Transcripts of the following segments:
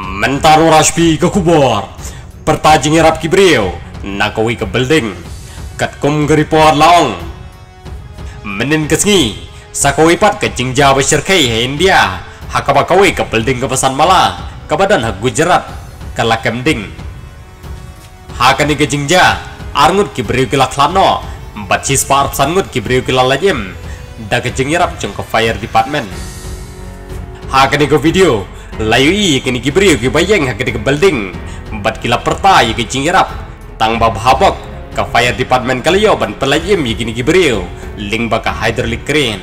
Mentaro Rashpi ke kubur. Pertajing irap kibriyo. Nakawi ke building. Katkum geripor laong. Menin kesengi. Sakawi pat ke jingja besyirkai India. Hakabakawi ke building ke pesan mala. Kebadan hak Gujarat. Kalakam ding. Hakani ke jingja. Arngut kibriyo ke laklano. Batsis parp sangut kibriyo ke lalajim. Da ke jingirap jong ke fire department. Hakani ke video. Layu i kini kibriyo ki bayang hakati ke building bat kila perta i ke jingirap tang bab habak ke fire department kaliyo ban pelayim i kini kibriyo ling baka hydraulic crane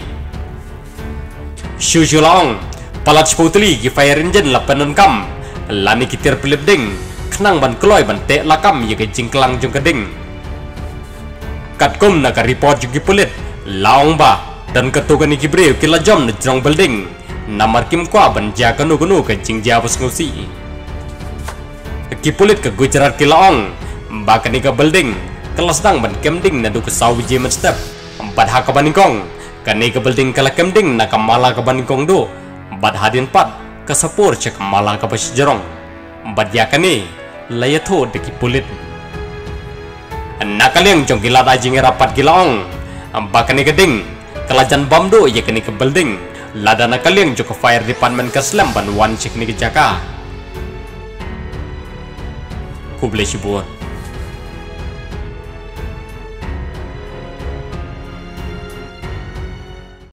shu laong palat sputli ki fire engine lapanon kam lani kitir pelip ding kenang ban kloy ban te lakam i ke jingklang jong keding katkum na ka report jong ki pulit laong ba dan ketugan i kibriyo kila jom na jong building Namar kim kwa banja kanu ke jingja bus ngusi kipulit ke Gujarat kilaong bakani ke building kelas dang ban kemding nadu ke sawi jemen step empat hak baningkong kani ke building kala kemding na kamala ke baningkong do bad hadin pat ke sapur cek kamala ke pasjerong bad yakani layatho de kipulit nakaliang jong gila dajing rapat kilaong bakani ke ding kelajan bamdo yakani ke building ladana kaliang juga fire department ke Slam ban wan cek ni ke Jaka. Kublai Shibur.